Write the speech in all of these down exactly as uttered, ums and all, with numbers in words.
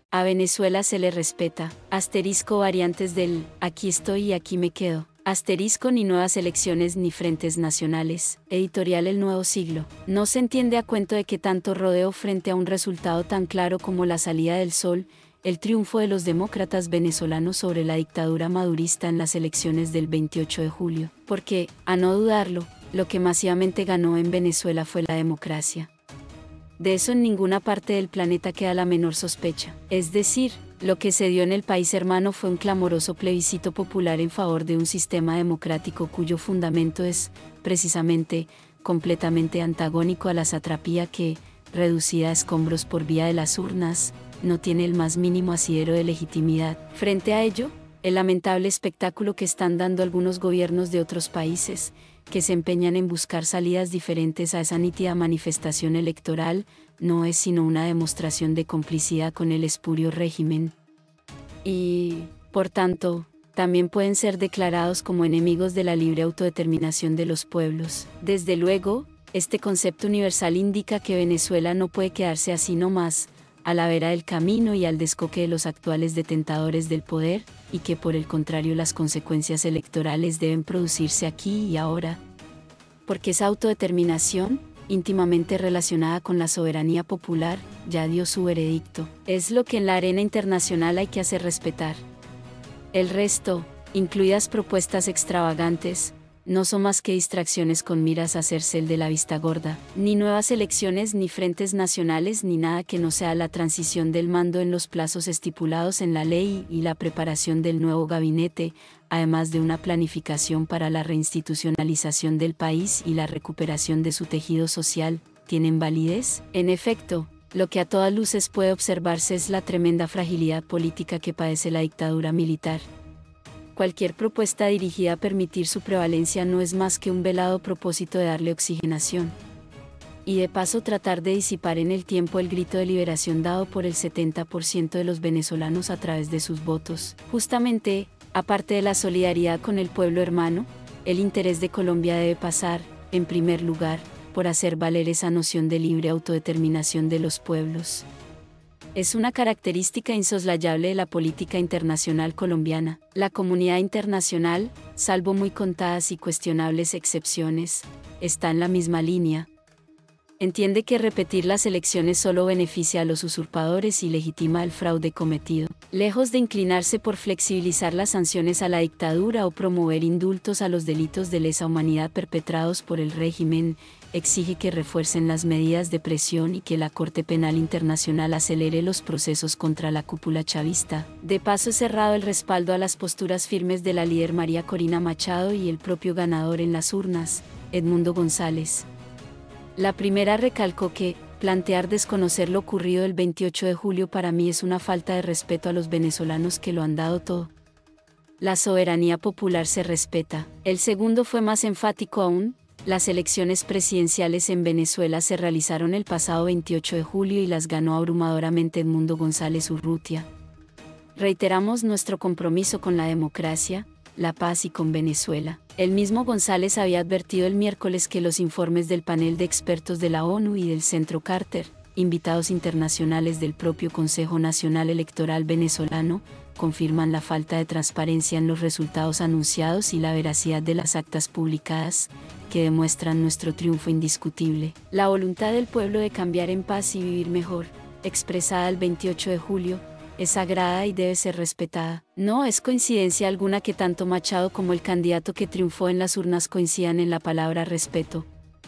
A Venezuela se le respeta. Asterisco variantes del aquí estoy y aquí me quedo. Asterisco ni nuevas elecciones ni frentes nacionales. Editorial El Nuevo Siglo. No se entiende a cuento de que tanto rodeo frente a un resultado tan claro como la salida del sol, el triunfo de los demócratas venezolanos sobre la dictadura madurista en las elecciones del veintiocho de julio. Porque, a no dudarlo, lo que masivamente ganó en Venezuela fue la democracia. De eso en ninguna parte del planeta queda la menor sospecha. Es decir, lo que se dio en el país hermano fue un clamoroso plebiscito popular en favor de un sistema democrático cuyo fundamento es, precisamente, completamente antagónico a la satrapía que, reducida a escombros por vía de las urnas, no tiene el más mínimo asidero de legitimidad. Frente a ello, el lamentable espectáculo que están dando algunos gobiernos de otros países, que se empeñan en buscar salidas diferentes a esa nítida manifestación electoral, no es sino una demostración de complicidad con el espurio régimen. Y, por tanto, también pueden ser declarados como enemigos de la libre autodeterminación de los pueblos. Desde luego, este concepto universal indica que Venezuela no puede quedarse así nomás, a la vera del camino y al descoque de los actuales detentadores del poder, y que por el contrario las consecuencias electorales deben producirse aquí y ahora. Porque esa autodeterminación, íntimamente relacionada con la soberanía popular, ya dio su veredicto. Es lo que en la arena internacional hay que hacer respetar. El resto, incluidas propuestas extravagantes, no son más que distracciones con miras a hacerse el de la vista gorda, ni nuevas elecciones ni frentes nacionales ni nada que no sea la transición del mando en los plazos estipulados en la ley y la preparación del nuevo gabinete, además de una planificación para la reinstitucionalización del país y la recuperación de su tejido social, ¿tienen validez? En efecto, lo que a todas luces puede observarse es la tremenda fragilidad política que padece la dictadura militar. Cualquier propuesta dirigida a permitir su prevalencia no es más que un velado propósito de darle oxigenación. Y de paso tratar de disipar en el tiempo el grito de liberación dado por el setenta por ciento de los venezolanos a través de sus votos. Justamente, aparte de la solidaridad con el pueblo hermano, el interés de Colombia debe pasar, en primer lugar, por hacer valer esa noción de libre autodeterminación de los pueblos. Es una característica insoslayable de la política internacional colombiana. La comunidad internacional, salvo muy contadas y cuestionables excepciones, está en la misma línea. Entiende que repetir las elecciones solo beneficia a los usurpadores y legitima el fraude cometido. Lejos de inclinarse por flexibilizar las sanciones a la dictadura o promover indultos a los delitos de lesa humanidad perpetrados por el régimen, exige que refuercen las medidas de presión y que la Corte Penal Internacional acelere los procesos contra la cúpula chavista. De paso, es cerrado el respaldo a las posturas firmes de la líder María Corina Machado y el propio ganador en las urnas, Edmundo González. La primera recalcó que, plantear desconocer lo ocurrido el veintiocho de julio para mí es una falta de respeto a los venezolanos que lo han dado todo. La soberanía popular se respeta. El segundo fue más enfático aún. Las elecciones presidenciales en Venezuela se realizaron el pasado veintiocho de julio y las ganó abrumadoramente Edmundo González Urrutia. Reiteramos nuestro compromiso con la democracia, la paz y con Venezuela. El mismo González había advertido el miércoles que los informes del panel de expertos de la ONU y del Centro Carter, invitados internacionales del propio Consejo Nacional Electoral venezolano, confirman la falta de transparencia en los resultados anunciados y la veracidad de las actas publicadas, que demuestran nuestro triunfo indiscutible. La voluntad del pueblo de cambiar en paz y vivir mejor, expresada el veintiocho de julio, es sagrada y debe ser respetada. No es coincidencia alguna que tanto Machado como el candidato que triunfó en las urnas coincidan en la palabra respeto.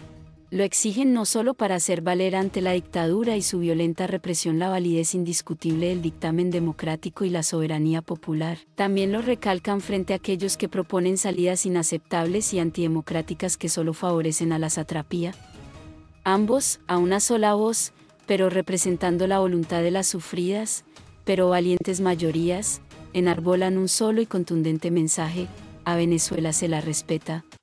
Lo exigen no solo para hacer valer ante la dictadura y su violenta represión la validez indiscutible del dictamen democrático y la soberanía popular, también lo recalcan frente a aquellos que proponen salidas inaceptables y antidemocráticas que solo favorecen a la satrapía. Ambos, a una sola voz, pero representando la voluntad de las sufridas, pero valientes mayorías, enarbolan un solo y contundente mensaje: a Venezuela se la respeta.